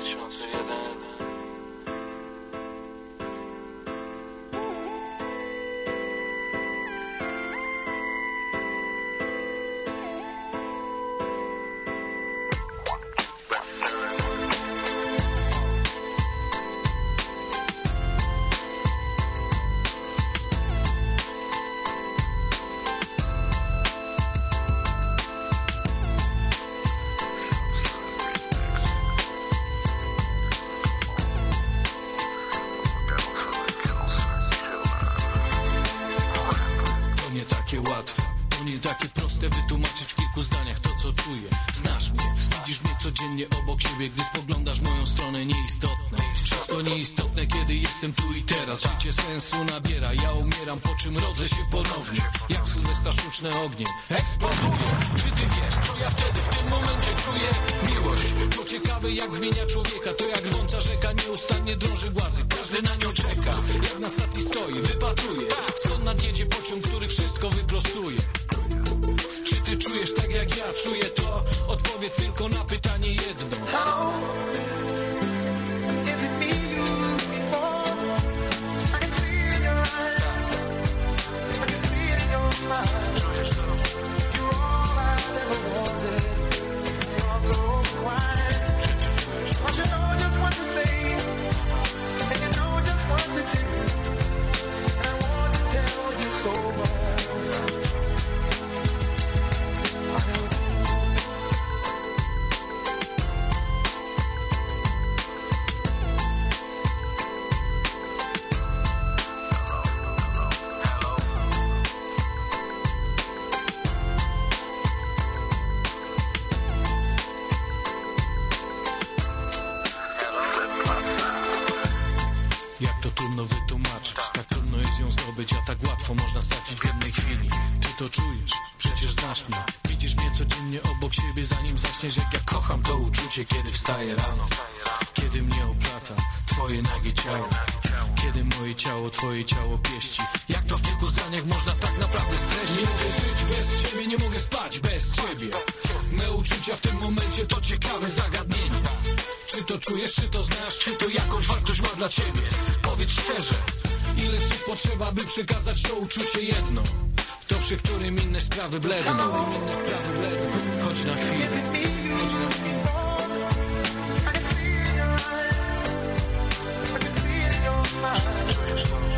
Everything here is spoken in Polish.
2001. Łatwe, to nie takie proste wytłumaczyć w kilku zdaniach to, co czuję. Znasz mnie, widzisz mnie codziennie obok siebie, gdy spoglądasz w moją stronę. Nieistotne, wszystko nieistotne, kiedy jestem tu i teraz. Życie sensu nabiera, ja umieram, po czym rodzę się ponownie. Jak Sylwestra sztuczne ogniem eksploduje. Czy ty wiesz, co ja wtedy w tym momencie czuję? Miłość, to ciekawe jak zmienia człowieka. To jak rwąca rzeka nieustannie drąży głazy. Każdy na nią czeka, jak na stacji stoi, wypatruje, skąd nadjedzie pociąg, który wszystko wyprostuje. Czy ty czujesz tak jak ja czuję to? Odpowiedz tylko na pytanie jedno. Hello, is it me you looking for? I can see it in your eyes, I can see it in your smile. You're all I've ever wanted, you're golden wine. Don't you know just what to say, and you know just what to do, and I want to tell you so much. Jak to trudno wytłumaczyć, tak trudno jest ją zdobyć, a tak łatwo można stracić w jednej chwili. Ty to czujesz, przecież znasz mnie. Widzisz mnie codziennie obok siebie, zanim zaśniesz, jak ja kocham to uczucie, kiedy wstaję rano. Kiedy mnie oplata twoje nagie ciało, kiedy moje ciało twoje ciało pieści. Jak to w kilku zdaniach można tak naprawdę streścić? Nie mogę żyć bez ciebie, nie mogę spać bez ciebie. Me uczucia w tym momencie to ciekawe zagadnienie. Czy to czujesz, czy to znasz, czy to jakąś wartość ma dla ciebie? Powiedz szczerze, ile słów potrzeba, by przekazać to uczucie jedno? To przy którym inne sprawy bledną. Chodź na chwilę, chodź na chwilę. I can see it in your eyes, I can see it in your smile.